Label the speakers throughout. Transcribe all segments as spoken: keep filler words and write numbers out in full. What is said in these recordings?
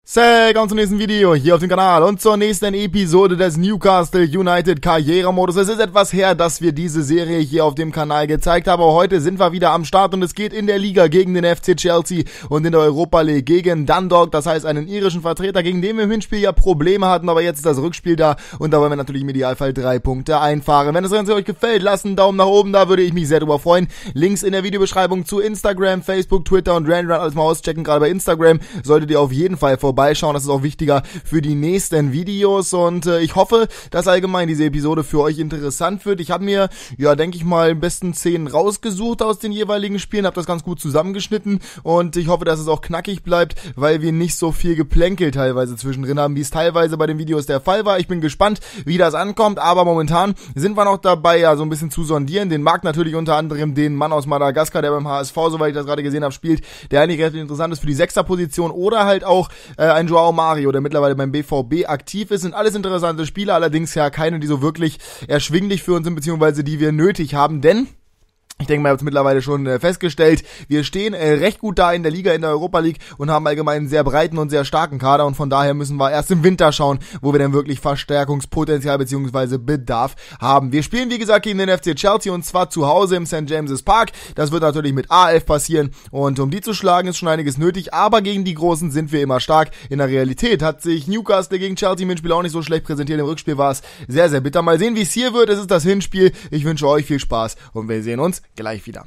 Speaker 1: Willkommen zum nächsten Video hier auf dem Kanal und zur nächsten Episode des Newcastle United Karrieremodus. Es ist etwas her, dass wir diese Serie hier auf dem Kanal gezeigt haben, aber heute sind wir wieder am Start und es geht in der Liga gegen den F C Chelsea und in der Europa League gegen Dundalk, das heißt einen irischen Vertreter, gegen den wir im Hinspiel ja Probleme hatten, aber jetzt ist das Rückspiel da und da wollen wir natürlich im Idealfall drei Punkte einfahren. Wenn das Ganze euch gefällt, lasst einen Daumen nach oben, da würde ich mich sehr drüber freuen. Links in der Videobeschreibung zu Instagram, Facebook, Twitter und Random alles mal auschecken, gerade bei Instagram solltet ihr auf jeden Fall vorbei Vorbeischauen, das ist auch wichtiger für die nächsten Videos und äh, ich hoffe, dass allgemein diese Episode für euch interessant wird. Ich habe mir, ja, denke ich mal, besten Szenen rausgesucht aus den jeweiligen Spielen, habe das ganz gut zusammengeschnitten und ich hoffe, dass es auch knackig bleibt, weil wir nicht so viel Geplänkel teilweise zwischendrin haben, wie es teilweise bei den Videos der Fall war. Ich bin gespannt, wie das ankommt, aber momentan sind wir noch dabei, ja, so ein bisschen zu sondieren. Den Markt natürlich unter anderem den Mann aus Madagaskar, der beim H S V, soweit ich das gerade gesehen habe, spielt, der eigentlich recht interessant ist für die Sechserposition oder halt auch äh, ein Joao Mario, der mittlerweile beim B V B aktiv ist, sind alles interessante Spieler, allerdings ja keine, die so wirklich erschwinglich für uns sind, beziehungsweise die wir nötig haben, denn ich denke mal, ihr habt es mittlerweile schon äh, festgestellt, wir stehen äh, recht gut da in der Liga, in der Europa League und haben allgemein einen sehr breiten und sehr starken Kader und von daher müssen wir erst im Winter schauen, wo wir denn wirklich Verstärkungspotenzial bzw. Bedarf haben. Wir spielen, wie gesagt, gegen den F C Chelsea und zwar zu Hause im Sankt James's Park. Das wird natürlich mit A elf passieren und um die zu schlagen ist schon einiges nötig, aber gegen die Großen sind wir immer stark. In der Realität hat sich Newcastle gegen Chelsea im Hinspiel auch nicht so schlecht präsentiert. Im Rückspiel war es sehr, sehr bitter. Mal sehen, wie es hier wird. Es ist das Hinspiel. Ich wünsche euch viel Spaß und wir sehen uns gleich wieder.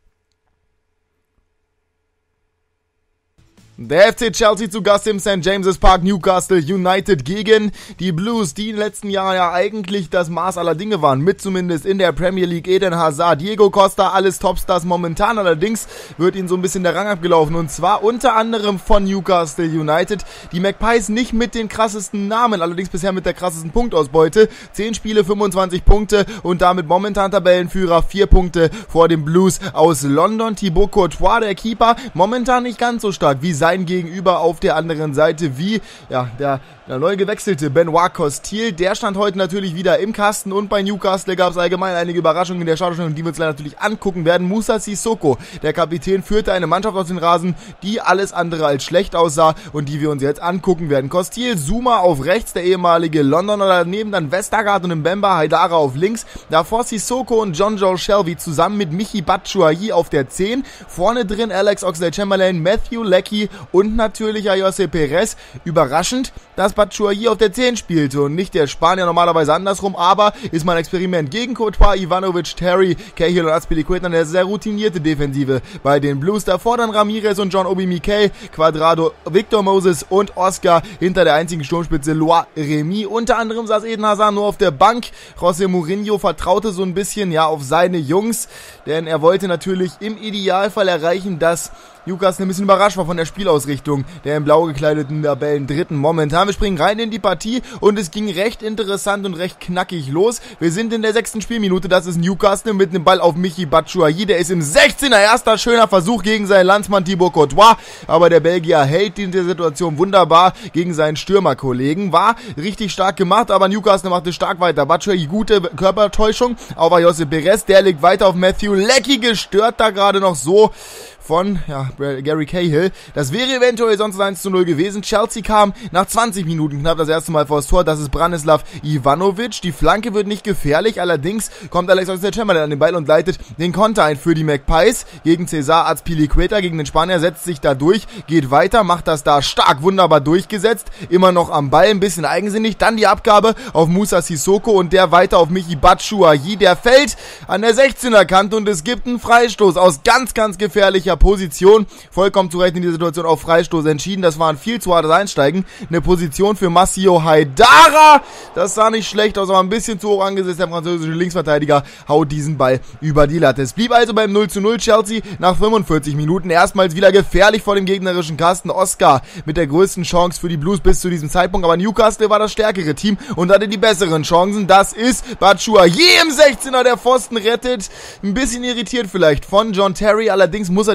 Speaker 1: Der F C Chelsea zu Gast im Sankt James's Park, Newcastle United gegen die Blues, die in den letzten Jahren ja eigentlich das Maß aller Dinge waren, mit zumindest in der Premier League. Eden Hazard, Diego Costa, alles Topstars momentan, allerdings wird ihnen so ein bisschen der Rang abgelaufen und zwar unter anderem von Newcastle United. Die Magpies nicht mit den krassesten Namen, allerdings bisher mit der krassesten Punktausbeute. zehn Spiele, fünfundzwanzig Punkte und damit momentan Tabellenführer, vier Punkte vor dem Blues aus London. Thibaut Courtois, der Keeper, momentan nicht ganz so stark wie sein Gegenüber auf der anderen Seite, wie ja der, der neu gewechselte Benoit Costil. Der stand heute natürlich wieder im Kasten und bei Newcastle gab es allgemein einige Überraschungen in der Startaufstellung, die wir uns natürlich angucken werden. Moussa Sissoko, der Kapitän, führte eine Mannschaft auf den Rasen, die alles andere als schlecht aussah und die wir uns jetzt angucken werden. Costil, Zuma auf rechts, der ehemalige Londoner, daneben dann Vestergaard und Mbemba, Haidara auf links, davor Sissoko und John Joe Shelby zusammen mit Michy Batshuayi auf der zehn, vorne drin Alex Oxlade-Chamberlain, Matthew Leckie und natürlich Ayoze Perez. Überraschend, dass Batshuayi auf der zehn spielte und nicht der Spanier, normalerweise andersrum, aber ist mal ein Experiment gegen Courtois, Ivanovic, Terry, Cahill und Azpilicueta, eine sehr routinierte Defensive bei den Blues. Davor dann Ramirez und John Obi Mikel, Quadrado, Victor Moses und Oscar hinter der einzigen Sturmspitze Lois Remy. Unter anderem saß Eden Hazard nur auf der Bank. José Mourinho vertraute so ein bisschen ja auf seine Jungs, denn er wollte natürlich im Idealfall erreichen, dass Newcastle ein bisschen überrascht war von der Spielausrichtung der in blau gekleideten Tabellen Dritten momentan. Wir springen rein in die Partie und es ging recht interessant und recht knackig los. Wir sind in der sechsten Spielminute, das ist Newcastle mit einem Ball auf Michy Batshuayi, der ist im sechzehner, erster schöner Versuch gegen seinen Landsmann Thibaut Courtois, aber der Belgier hält in der Situation wunderbar gegen seinen Stürmerkollegen, war richtig stark gemacht, aber Newcastle machte stark weiter. Batshuayi, gute Körpertäuschung auf Ayoze Perez, der legt weiter auf Matthew Leckie, gestört da gerade noch so von ja, Gary Cahill. Das wäre eventuell sonst eins zu null gewesen. Chelsea kam nach zwanzig Minuten knapp das erste Mal vor das Tor. Das ist Branislav Ivanovic. Die Flanke wird nicht gefährlich. Allerdings kommt Alex Oxlade-Chamberlain an den Ball und leitet den Konter ein für die Magpies gegen Cesar Azpilicueta, gegen den Spanier, setzt sich da durch, geht weiter, macht das da stark, wunderbar durchgesetzt. Immer noch am Ball, ein bisschen eigensinnig. Dann die Abgabe auf Moussa Sissoko und der weiter auf Michy Batshuayi. Der fällt an der sechzehner Kante und es gibt einen Freistoß aus ganz, ganz gefährlicher Position, vollkommen zu Recht in dieser Situation auf Freistoß entschieden, das war ein viel zu hartes Einsteigen, eine Position für Massio Haidara, das sah nicht schlecht aus, aber ein bisschen zu hoch angesetzt, der französische Linksverteidiger haut diesen Ball über die Latte. Es blieb also beim null zu null, Chelsea nach fünfundvierzig Minuten erstmals wieder gefährlich vor dem gegnerischen Kasten. Oscar mit der größten Chance für die Blues bis zu diesem Zeitpunkt, aber Newcastle war das stärkere Team und hatte die besseren Chancen, das ist Batshuayi im sechzehner, der Pfosten rettet, ein bisschen irritiert vielleicht von John Terry, allerdings muss er den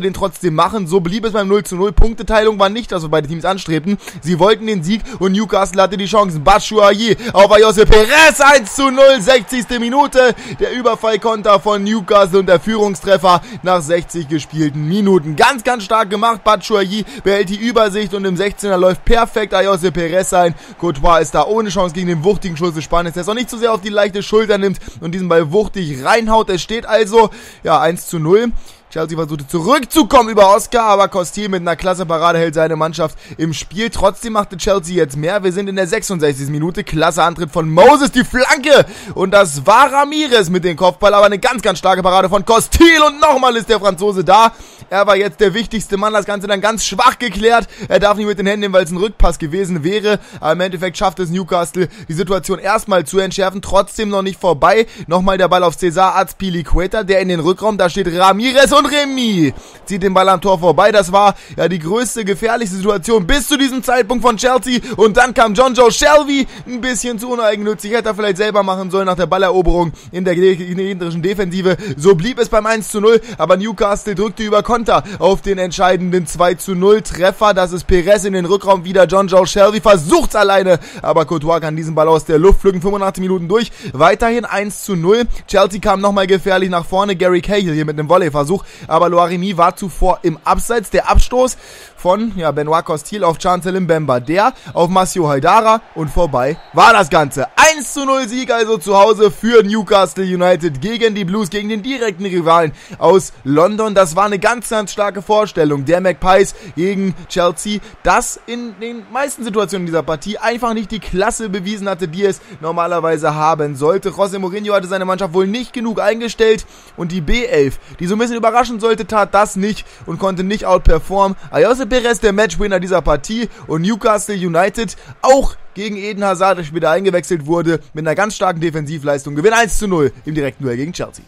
Speaker 1: den trotzdem machen. So blieb es beim null zu null. Punkteteilung war nicht das, was beide Teams anstrebten. Sie wollten den Sieg und Newcastle hatte die Chancen. Batshuayi auf Ayoze Perez, eins zu null, sechzigste Minute. Der Überfallkonter von Newcastle und der Führungstreffer nach sechzig gespielten Minuten. Ganz, ganz stark gemacht. Batshuayi behält die Übersicht und im sechzehner läuft perfekt Ayoze Perez ein. Courtois ist da ohne Chance gegen den wuchtigen Schuss des Spaniers, der es auch nicht zu sehr auf die leichte Schulter nimmt und diesen Ball wuchtig reinhaut. Es steht also, ja, eins zu null. Chelsea versuchte zurückzukommen über Oscar, aber Costil mit einer klasse Parade hält seine Mannschaft im Spiel. Trotzdem machte Chelsea jetzt mehr. Wir sind in der sechsundsechzigsten Minute. Klasse Antritt von Moses, die Flanke. Und das war Ramirez mit dem Kopfball, aber eine ganz, ganz starke Parade von Costil. Und nochmal ist der Franzose da. Er war jetzt der wichtigste Mann. Das Ganze dann ganz schwach geklärt. Er darf nicht mit den Händen nehmen, weil es ein Rückpass gewesen wäre. Aber im Endeffekt schafft es Newcastle, die Situation erstmal zu entschärfen. Trotzdem noch nicht vorbei. Nochmal der Ball auf Cesar Azpilicueta, der in den Rückraum. Da steht Ramirez und Remy zieht den Ball am Tor vorbei. Das war ja die größte, gefährlichste Situation bis zu diesem Zeitpunkt von Chelsea. Und dann kam Jonjo Shelvey, ein bisschen zu uneigennützig. Hätte er vielleicht selber machen sollen nach der Balleroberung in der gegnerischen Defensive. So blieb es beim eins zu null. Aber Newcastle drückte über Konter auf den entscheidenden zwei zu null Treffer. Das ist Perez in den Rückraum wieder. Jonjo Shelvey versucht's alleine. Aber Courtois kann diesen Ball aus der Luft pflücken. fünfundachtzig Minuten durch. Weiterhin eins zu null. Chelsea kam nochmal gefährlich nach vorne. Gary Cahill hier mit einem Volleyversuch. Aber Loarimi war zuvor im Abseits. Der Abstoß von ja, Benoit Costil auf Chancellor Mbemba. Der auf Masio Haidara und vorbei war das Ganze. eins zu null Sieg also zu Hause für Newcastle United gegen die Blues, gegen den direkten Rivalen aus London. Das war eine ganz, ganz starke Vorstellung der Magpies gegen Chelsea, das in den meisten Situationen dieser Partie einfach nicht die Klasse bewiesen hatte, die es normalerweise haben sollte. José Mourinho hatte seine Mannschaft wohl nicht genug eingestellt und die B elf, die so ein bisschen überraschen sollte, tat das nicht und konnte nicht outperformen. Ayoze Perez, der Matchwinner dieser Partie, und Newcastle United auch gegen Eden Hazard, der später eingewechselt wurde, mit einer ganz starken Defensivleistung. Gewinn eins zu null im direkten Duell gegen Chelsea.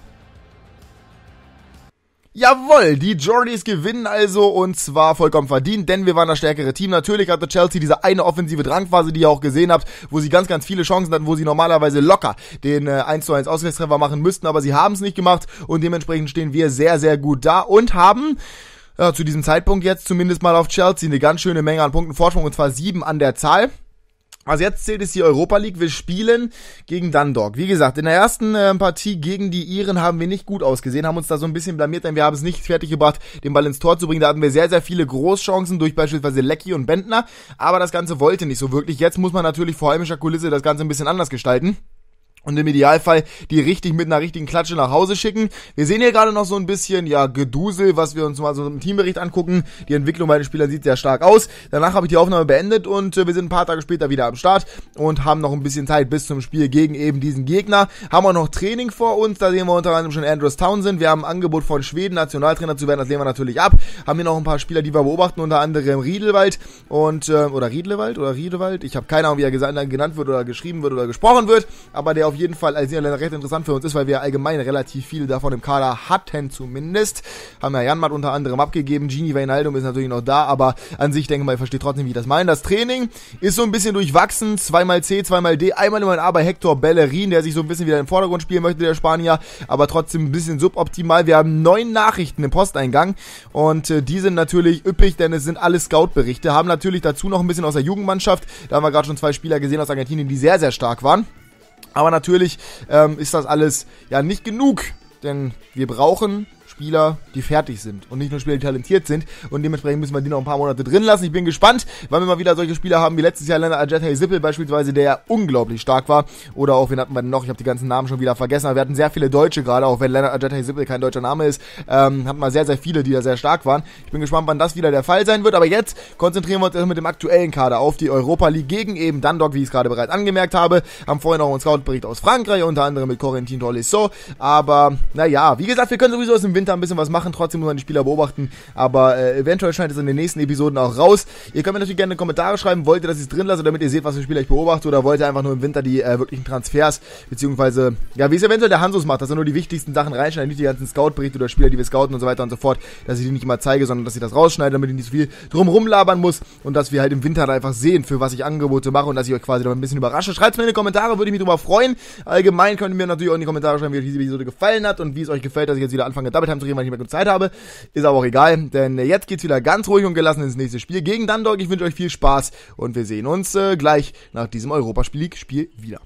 Speaker 1: Jawohl, die Geordies gewinnen also und zwar vollkommen verdient, denn wir waren das stärkere Team. Natürlich hatte Chelsea diese eine offensive Drangphase, die ihr auch gesehen habt, wo sie ganz, ganz viele Chancen hatten, wo sie normalerweise locker den äh, eins zu eins Ausgleichstreffer machen müssten, aber sie haben es nicht gemacht und dementsprechend stehen wir sehr, sehr gut da und haben ja, zu diesem Zeitpunkt jetzt zumindest mal auf Chelsea eine ganz schöne Menge an Punkten Vorsprung und zwar sieben an der Zahl. Also jetzt zählt es die Europa League. Wir spielen gegen Dundalk. Wie gesagt, in der ersten äh, Partie gegen die Iren haben wir nicht gut ausgesehen, haben uns da so ein bisschen blamiert, denn wir haben es nicht fertiggebracht, den Ball ins Tor zu bringen. Da hatten wir sehr, sehr viele Großchancen durch beispielsweise Leckie und Bentner, aber das Ganze wollte nicht so wirklich. Jetzt muss man natürlich vor heimischer Kulisse das Ganze ein bisschen anders gestalten. Und im Idealfall die richtig mit einer richtigen Klatsche nach Hause schicken. Wir sehen hier gerade noch so ein bisschen, ja, Gedusel, was wir uns mal so im Teambericht angucken. Die Entwicklung bei den Spielern sieht sehr stark aus. Danach habe ich die Aufnahme beendet und äh, wir sind ein paar Tage später wieder am Start und haben noch ein bisschen Zeit bis zum Spiel gegen eben diesen Gegner. Haben auch noch Training vor uns, da sehen wir unter anderem schon Andrews Townsend. Wir haben ein Angebot von Schweden, Nationaltrainer zu werden, das lehnen wir natürlich ab. Haben hier noch ein paar Spieler, die wir beobachten, unter anderem Riedelwald und, äh, oder Riedlewald oder Riedewald. Ich habe keine Ahnung, wie er genannt wird oder geschrieben wird oder gesprochen wird, aber der auf jeden Fall als Niederländer recht interessant für uns ist, weil wir allgemein relativ viele davon im Kader hatten zumindest. Haben ja Janmat unter anderem abgegeben, Gini Wijnaldum ist natürlich noch da, aber an sich denke ich mal, ihr versteht trotzdem, wie ich das meine. Das Training ist so ein bisschen durchwachsen, zweimal C, zweimal D, einmal immer ein A bei Hector Bellerin, der sich so ein bisschen wieder im Vordergrund spielen möchte, der Spanier, aber trotzdem ein bisschen suboptimal. Wir haben neun Nachrichten im Posteingang und äh, die sind natürlich üppig, denn es sind alle Scout-Berichte, haben natürlich dazu noch ein bisschen aus der Jugendmannschaft, da haben wir gerade schon zwei Spieler gesehen aus Argentinien, die sehr, sehr stark waren. Aber natürlich ähm, ist das alles ja nicht genug, denn wir brauchen Spieler, die fertig sind und nicht nur Spieler, die talentiert sind und dementsprechend müssen wir die noch ein paar Monate drin lassen. Ich bin gespannt, weil wir mal wieder solche Spieler haben wie letztes Jahr Lennart Ajeti-Sippel beispielsweise, der ja unglaublich stark war, oder auch, wen hatten wir denn noch, ich habe die ganzen Namen schon wieder vergessen, aber wir hatten sehr viele Deutsche gerade, auch wenn Lennart Ajeti-Sippel kein deutscher Name ist, ähm, hatten wir sehr, sehr viele, die da sehr stark waren. Ich bin gespannt, wann das wieder der Fall sein wird, aber jetzt konzentrieren wir uns mit dem aktuellen Kader auf die Europa League gegen eben Dundalk, wie ich es gerade bereits angemerkt habe, haben vorhin auch einen Scout-Bericht aus Frankreich, unter anderem mit Corentin Tolisso, aber naja, wie gesagt, wir können sowieso aus dem Winter ein bisschen was machen, trotzdem muss man die Spieler beobachten, aber äh, eventuell scheint es in den nächsten Episoden auch raus. Ihr könnt mir natürlich gerne Kommentare schreiben, wollt ihr, dass ich es drin lasse, damit ihr seht, was für Spieler ich beobachte, oder wollt ihr einfach nur im Winter die äh, wirklichen Transfers, beziehungsweise, ja, wie es eventuell der Hansus macht, dass er nur die wichtigsten Sachen reinschneidet, nicht die ganzen Scout-Berichte oder Spieler, die wir scouten und so weiter und so fort, dass ich die nicht immer zeige, sondern dass ich das rausschneide, damit ich nicht so viel drum rumlabern muss und dass wir halt im Winter einfach sehen, für was ich Angebote mache und dass ich euch quasi noch ein bisschen überrasche. Schreibt es mir in die Kommentare, würde ich mich drüber freuen. Allgemein könnt ihr mir natürlich auch in die Kommentare schreiben, wie euch diese Episode gefallen hat und wie es euch gefällt, dass ich jetzt wieder anfange, Double Time anzureden, weil ich nicht mehr genug Zeit habe. Ist aber auch egal, denn jetzt geht's wieder ganz ruhig und gelassen ins nächste Spiel gegen Dundalk. Ich wünsche euch viel Spaß und wir sehen uns äh, gleich nach diesem Europaspiel-Spiel wieder.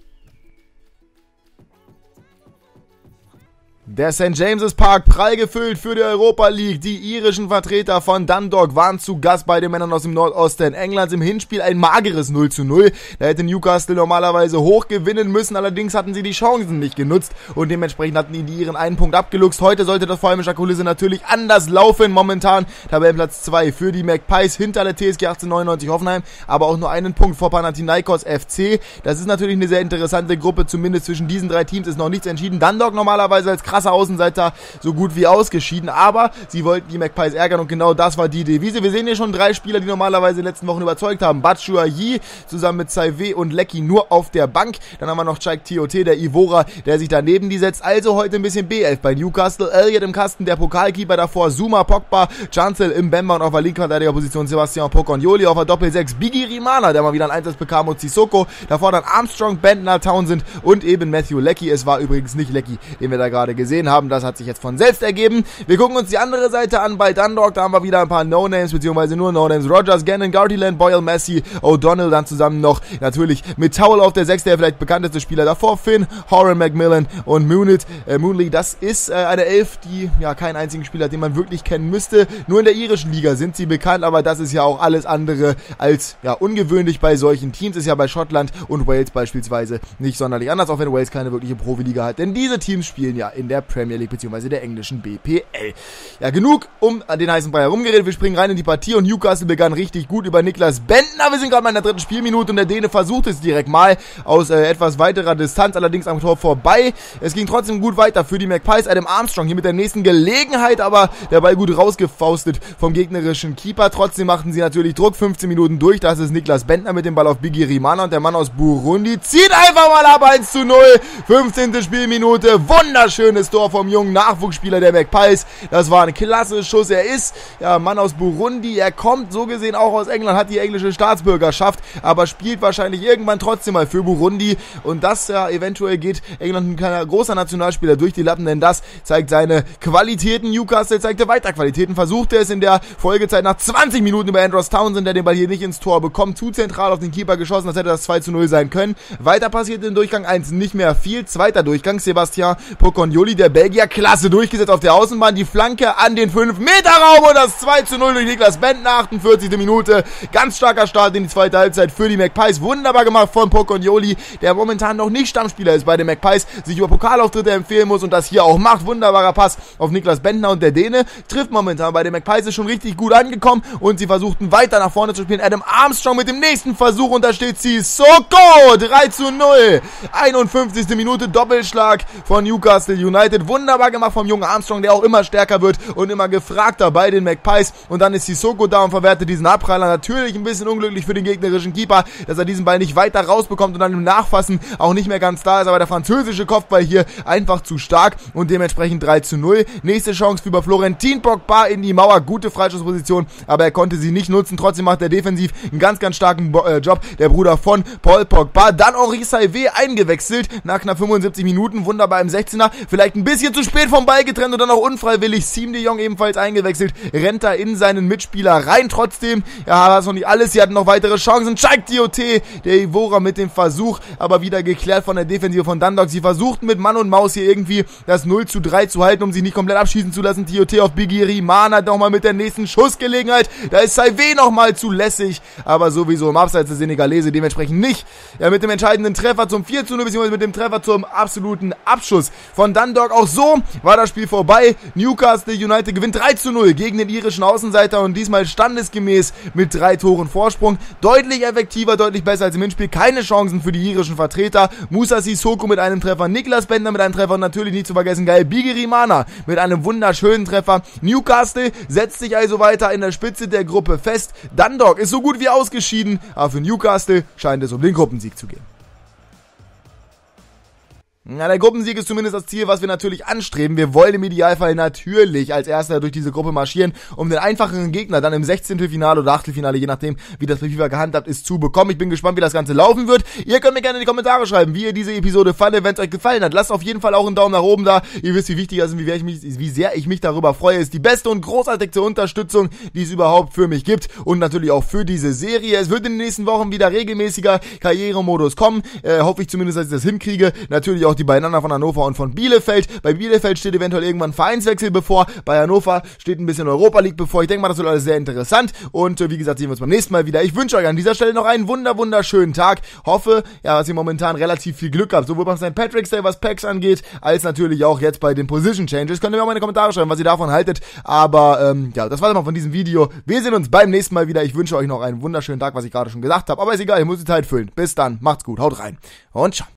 Speaker 1: Der Sankt James's Park prall gefüllt für die Europa League. Die irischen Vertreter von Dundalk waren zu Gast bei den Männern aus dem Nordosten Englands. Im Hinspiel ein mageres null zu null. Da hätte Newcastle normalerweise hoch gewinnen müssen. Allerdings hatten sie die Chancen nicht genutzt und dementsprechend hatten die Iren einen Punkt abgeluchst. Heute sollte das vor allem in der Kulisse natürlich anders laufen. Momentan Tabellenplatz zwei für die Magpies hinter der T S G achtzehnhundertneunundneunzig Hoffenheim, aber auch nur einen Punkt vor Panathinaikos F C. Das ist natürlich eine sehr interessante Gruppe. Zumindest zwischen diesen drei Teams ist noch nichts entschieden. Dundalk normalerweise als krasser Außenseiter so gut wie ausgeschieden, aber sie wollten die Magpies ärgern und genau das war die Devise. Wir sehen hier schon drei Spieler, die normalerweise in den letzten Wochen überzeugt haben. Batshuayi zusammen mit Saive und Lecky nur auf der Bank. Dann haben wir noch Chaik Tiote, der Ivora, der sich daneben die setzt. Also heute ein bisschen B elf bei Newcastle. Elliott im Kasten, der Pokalkeeper davor. Zuma, Pogba, Chancel im Bemba und auf der Linksverteidigerposition Sebastian Pocognoli. Auf der Doppel sechs Bigirimana, der mal wieder einen Einsatz bekam, und Sissoko. Davor dann Armstrong, Bentner, Townsend und eben Matthew Lecky. Es war übrigens nicht Lecky, den wir da gerade gesehen haben. Das hat sich jetzt von selbst ergeben. Wir gucken uns die andere Seite an bei Dundalk. Da haben wir wieder ein paar No-Names, beziehungsweise nur No-Names. Rogers, Gannon, Gardyland, Boyle, Messi, O'Donnell dann zusammen noch. Natürlich mit Towell auf der sechs, der vielleicht bekannteste Spieler davor. Finn, Horan, Macmillan und Moonit, äh, Moonley. Das ist äh, eine Elf, die ja keinen einzigen Spieler hat, den man wirklich kennen müsste. Nur in der irischen Liga sind sie bekannt, aber das ist ja auch alles andere als ja ungewöhnlich bei solchen Teams. Ist ja bei Schottland und Wales beispielsweise nicht sonderlich anders, auch wenn Wales keine wirkliche Profiliga hat. Denn diese Teams spielen ja in der Premier League beziehungsweise der englischen B P L. Ja, genug um den heißen Brei herumgeredet. Wir springen rein in die Partie und Newcastle begann richtig gut über Niklas Bentner. Wir sind gerade mal in der dritten Spielminute und der Däne versucht es direkt mal aus äh, etwas weiterer Distanz, allerdings am Tor vorbei. Es ging trotzdem gut weiter für die Magpies. Adam Armstrong hier mit der nächsten Gelegenheit, aber der Ball gut rausgefaustet vom gegnerischen Keeper. Trotzdem machten sie natürlich Druck. fünfzehn Minuten durch. Das ist Niklas Bentner mit dem Ball auf Bigirimana und der Mann aus Burundi zieht einfach mal ab. eins zu null. fünfzehnte Spielminute. Wunderschönes Tor vom jungen Nachwuchsspieler der Magpies. Das war ein klasse Schuss. Er ist ja Mann aus Burundi. Er kommt so gesehen auch aus England, hat die englische Staatsbürgerschaft, aber spielt wahrscheinlich irgendwann trotzdem mal für Burundi. Und das ja eventuell geht England ein kleiner großer Nationalspieler durch die Lappen, denn das zeigt seine Qualitäten. Newcastle zeigte weiter Qualitäten, versuchte es in der Folgezeit nach zwanzig Minuten über Andros Townsend, der den Ball hier nicht ins Tor bekommt, zu zentral auf den Keeper geschossen. Das hätte das zwei zu null sein können. Weiter passiert in Durchgang eins nicht mehr viel. Zweiter Durchgang, Sebastian Pocognoli, der Belgier, klasse durchgesetzt auf der Außenbahn, die Flanke an den fünf Meter Raum und das zwei zu null durch Niklas Bentner, achtundvierzigste Minute. Ganz starker Start in die zweite Halbzeit für die Magpies. Wunderbar gemacht von Pocognoli, der momentan noch nicht Stammspieler ist bei den Magpies, sich über Pokalauftritte empfehlen muss und das hier auch macht. Wunderbarer Pass auf Niklas Bentner und der Däne trifft momentan bei den Magpies, ist schon richtig gut angekommen und sie versuchten weiter nach vorne zu spielen. Adam Armstrong mit dem nächsten Versuch und da steht Sissoko, drei zu null. einundfünfzigste Minute, Doppelschlag von Newcastle United. Wunderbar gemacht vom jungen Armstrong, der auch immer stärker wird und immer gefragter bei den Magpies. Und dann ist Sissoko da und verwertet diesen Abpraller. Natürlich ein bisschen unglücklich für den gegnerischen Keeper, dass er diesen Ball nicht weiter rausbekommt und dann im Nachfassen auch nicht mehr ganz da ist. Aber der französische Kopfball hier einfach zu stark und dementsprechend drei zu null. Nächste Chance für Florentin Pogba in die Mauer. Gute Freischussposition, aber er konnte sie nicht nutzen. Trotzdem macht er defensiv einen ganz, ganz starken Bo- äh, Job. Der Bruder von Paul Pogba. Dann Henri Saive eingewechselt nach knapp fünfundsiebzig Minuten. Wunderbar im sechzehner. Vielleicht ein bisschen zu spät vom Ball getrennt und dann auch unfreiwillig. Siem de Jong ebenfalls eingewechselt. Rennt da in seinen Mitspieler rein. Trotzdem, ja, das ist noch nicht alles. Sie hatten noch weitere Chancen. Chaik Tiote, der Ivora mit dem Versuch, aber wieder geklärt von der Defensive von Dundalk. Sie versuchten mit Mann und Maus hier irgendwie das null zu drei zu halten, um sich nicht komplett abschießen zu lassen. Tiote auf Bigirimana nochmal mit der nächsten Schussgelegenheit. Da ist Saive nochmal zu lässig, aber sowieso im Abseits der Senegalese, dementsprechend nicht. Ja, mit dem entscheidenden Treffer zum vier zu null, beziehungsweise mit dem Treffer zum absoluten Abschuss von Dundalk. Auch so war das Spiel vorbei. Newcastle United gewinnt drei zu null gegen den irischen Außenseiter und diesmal standesgemäß mit drei Toren Vorsprung. Deutlich effektiver, deutlich besser als im Hinspiel. Keine Chancen für die irischen Vertreter. Moussa Sissoko mit einem Treffer, Niklas Bentner mit einem Treffer und natürlich nicht zu vergessen Gael Bigirimana mit einem wunderschönen Treffer. Newcastle setzt sich also weiter in der Spitze der Gruppe fest. Dundalk ist so gut wie ausgeschieden, aber für Newcastle scheint es um den Gruppensieg zu gehen. Na, der Gruppensieg ist zumindest das Ziel, was wir natürlich anstreben. Wir wollen im Idealfall natürlich als Erster durch diese Gruppe marschieren, um den einfacheren Gegner dann im Sechzehntelfinale oder Achtelfinale, je nachdem, wie das bei FIFA gehandhabt ist, zu bekommen. Ich bin gespannt, wie das Ganze laufen wird. Ihr könnt mir gerne in die Kommentare schreiben, wie ihr diese Episode fandet, wenn es euch gefallen hat. Lasst auf jeden Fall auch einen Daumen nach oben da. Ihr wisst, wie wichtig das ist, wie, ich mich, wie sehr ich mich darüber freue. Ist die beste und großartigste Unterstützung, die es überhaupt für mich gibt und natürlich auch für diese Serie. Es wird in den nächsten Wochen wieder regelmäßiger Karrieremodus kommen. Äh, hoffe ich zumindest, dass ich das hinkriege. Natürlich auch die beiden anderen von Hannover und von Bielefeld. Bei Bielefeld steht eventuell irgendwann Vereinswechsel bevor. Bei Hannover steht ein bisschen Europa League bevor. Ich denke mal, das wird alles sehr interessant. Und äh, wie gesagt, sehen wir uns beim nächsten Mal wieder. Ich wünsche euch an dieser Stelle noch einen wunder wunderschönen Tag. Hoffe, ja, dass ihr momentan relativ viel Glück habt. Sowohl beim Sankt Patrick's Day, was Packs angeht, als natürlich auch jetzt bei den Position Changes. Könnt ihr mir auch mal in die Kommentare schreiben, was ihr davon haltet. Aber ähm, ja, das war's mal von diesem Video. Wir sehen uns beim nächsten Mal wieder. Ich wünsche euch noch einen wunderschönen Tag, was ich gerade schon gesagt habe. Aber ist egal, ich muss die Zeit füllen. Bis dann, macht's gut, haut rein und ciao.